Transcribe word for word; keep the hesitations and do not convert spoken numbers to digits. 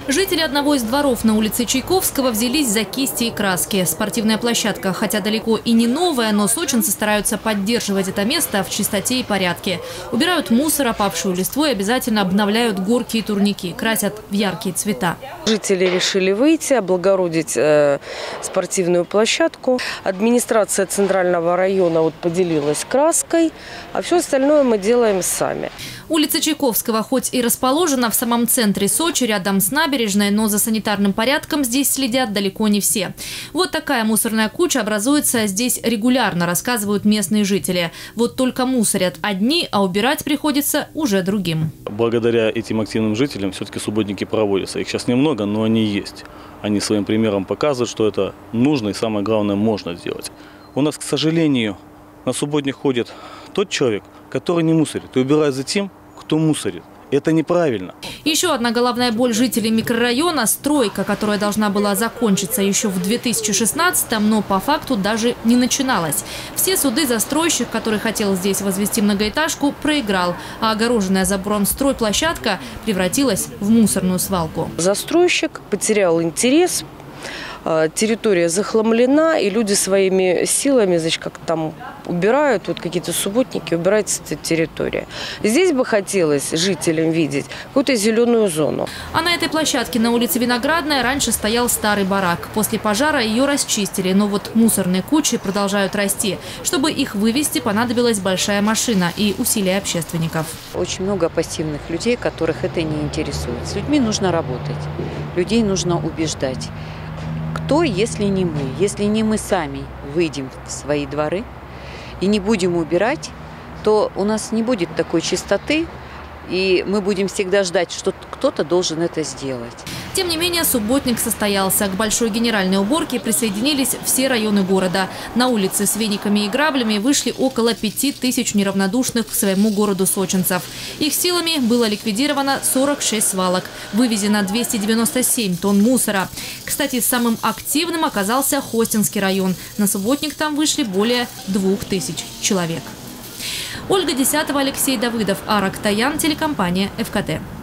Жители одного из дворов на улице Чайковского взялись за кисти и краски. Спортивная площадка, хотя далеко и не новая, но сочинцы стараются поддерживать это место в чистоте и порядке. Убирают мусор, опавшую листву и обязательно обновляют горки и турники, красят в яркие цвета. Жители решили выйти, облагородить э, спортивную площадку. Администрация Центрального района вот поделилась краской, а все остальное мы делаем сами. Улица Чайковского хоть и расположена в самом центре Сочи, рядом с набережной, но за санитарным порядком здесь следят далеко не все. Вот такая мусорная куча образуется здесь регулярно, рассказывают местные жители. Вот только мусорят одни, а убирать приходится уже другим. Благодаря этим активным жителям все-таки субботники проводятся. Их сейчас немного, но они есть. Они своим примером показывают, что это нужно и, самое главное, можно сделать. У нас, к сожалению, на субботник ходит тот человек, который не мусорит и убирает за тем, кто мусорит. Это неправильно. Еще одна головная боль жителей микрорайона – стройка, которая должна была закончиться еще в две тысячи шестнадцатом, но по факту даже не начиналась. Все суды застройщик, который хотел здесь возвести многоэтажку, проиграл, а огороженная забором стройплощадка превратилась в мусорную свалку. Застройщик потерял интерес. Территория захламлена, и люди своими силами, значит, как там убирают, вот какие-то субботники, убирается эта территория. Здесь бы хотелось жителям видеть какую-то зеленую зону. А на этой площадке на улице Виноградная раньше стоял старый барак. После пожара ее расчистили, но вот мусорные кучи продолжают расти. Чтобы их вывести, понадобилась большая машина и усилия общественников. Очень много пассивных людей, которых это не интересует. С людьми нужно работать, людей нужно убеждать. Кто, если не мы? Если не мы сами выйдем в свои дворы и не будем убирать, то у нас не будет такой чистоты, и мы будем всегда ждать, что кто-то должен это сделать. Тем не менее, субботник состоялся. К большой генеральной уборке присоединились все районы города. На улице с вениками и граблями вышли около пяти тысяч неравнодушных к своему городу сочинцев. Их силами было ликвидировано сорок шесть свалок. Вывезено двести девяносто семь тонн мусора. Кстати, самым активным оказался Хостинский район. На субботник там вышли более двух тысяч человек. Ольга Десятова, Алексей Давыдов, Ара Актаян, телекомпания эф ка тэ.